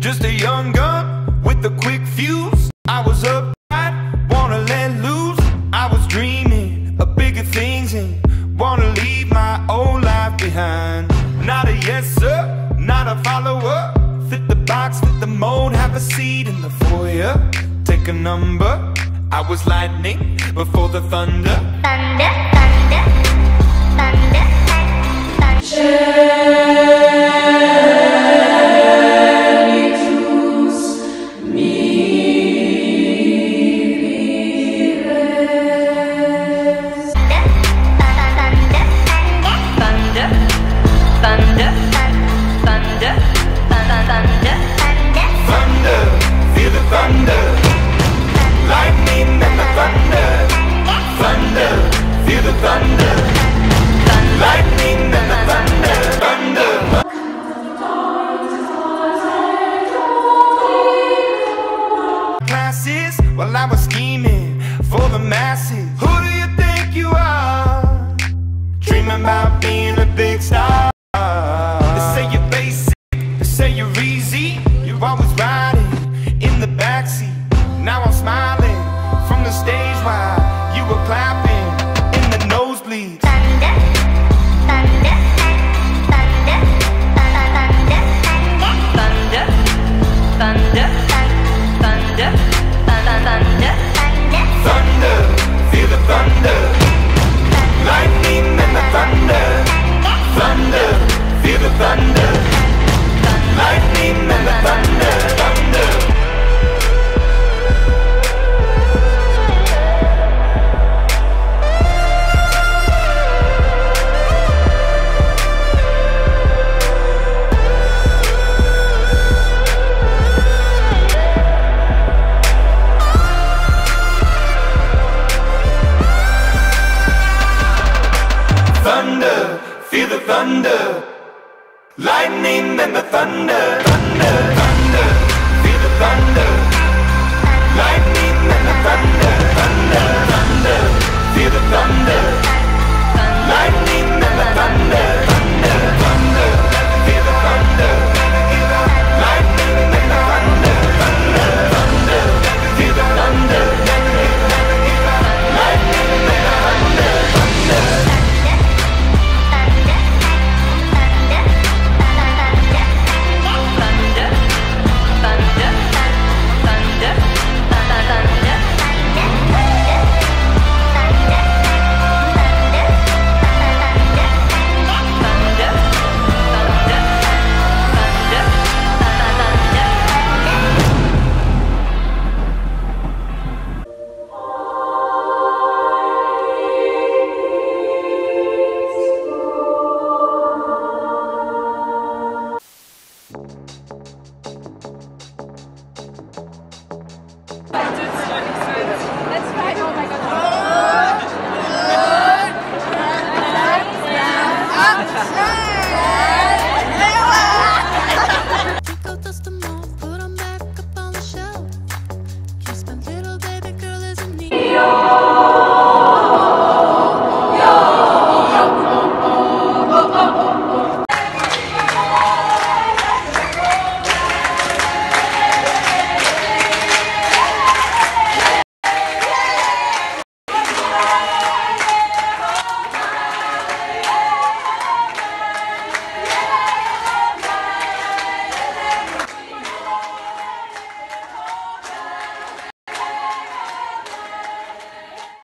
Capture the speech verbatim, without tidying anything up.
just a young gun with a quick fuse. I was uptight, wanna let loose. I was dreaming of bigger things and wanna leave my old life behind. Not a yes sir, not a follower. Fit the box, fit the mold, have a seat in the foyer. Take a number. I was lightning before the thunder. Thunder, thunder, thunder, thunder. While I was scheming for the masses. Who do you think you are? Dreaming about being a big star. They say you're basic, they say you're easy. You're always riding in the backseat. Now I'm smiling from the stage while you were clapping in the nosebleeds. Thunder, thunder, thunder, thunder, thunder, thunder, thunder, thunder. Thunder, thunder, thunder, feel the thunder. Lightning and the thunder. Thunder, feel the thunder. Lightning and the thunder. Thunder. Thunder, feel the thunder. Lightning and the thunder. Thunder, thunder, feel the thunder. Lightning and the thunder. Thunder, thunder, feel the thunder.